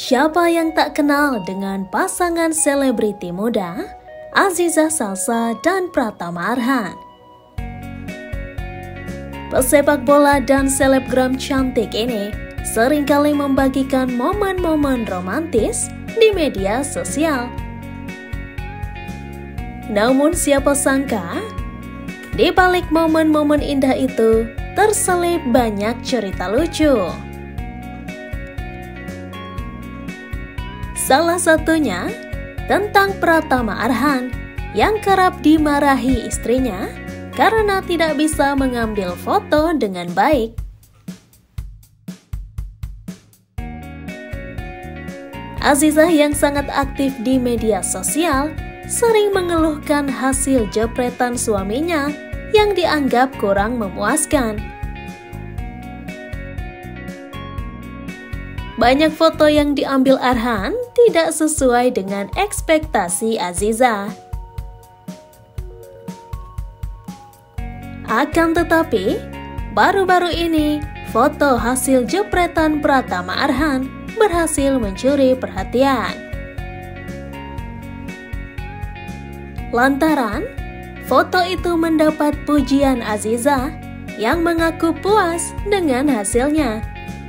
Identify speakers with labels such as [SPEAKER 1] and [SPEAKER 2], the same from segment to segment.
[SPEAKER 1] Siapa yang tak kenal dengan pasangan selebriti muda, Aziza Salsa dan Pratama Arhan? Pesepak bola dan selebgram cantik ini seringkali membagikan momen-momen romantis di media sosial. Namun siapa sangka, di balik momen-momen indah itu terselip banyak cerita lucu. Salah satunya tentang Pratama Arhan yang kerap dimarahi istrinya karena tidak bisa mengambil foto dengan baik. Azizah yang sangat aktif di media sosial sering mengeluhkan hasil jepretan suaminya yang dianggap kurang memuaskan. Banyak foto yang diambil Arhan tidak sesuai dengan ekspektasi Azizah. Akan tetapi, baru-baru ini foto hasil jepretan Pratama Arhan berhasil mencuri perhatian. Lantaran foto itu mendapat pujian Azizah yang mengaku puas dengan hasilnya.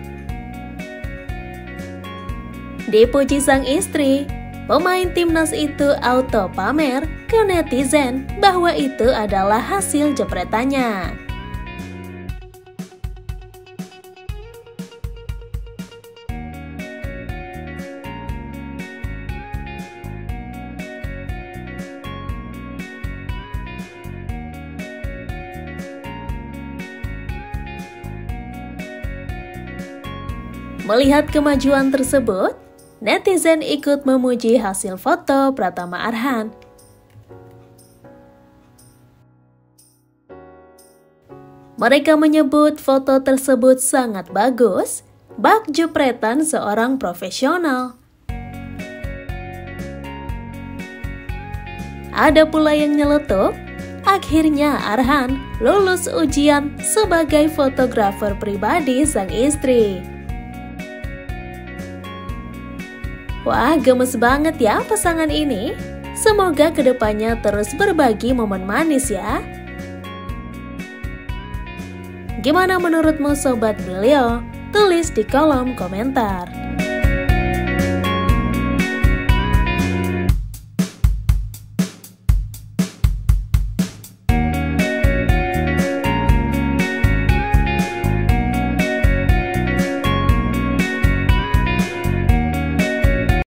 [SPEAKER 1] Dipuji sang istri, pemain timnas itu auto pamer ke netizen bahwa itu adalah hasil jepretannya. Melihat kemajuan tersebut, netizen ikut memuji hasil foto Pratama Arhan. Mereka menyebut foto tersebut sangat bagus, bak jepretan seorang profesional. Ada pula yang nyeletuk, akhirnya Arhan lulus ujian sebagai fotografer pribadi sang istri. Wah, gemes banget ya pasangan ini. Semoga kedepannya terus berbagi momen manis ya. Gimana menurutmu Sobat Brilio? Tulis di kolom komentar.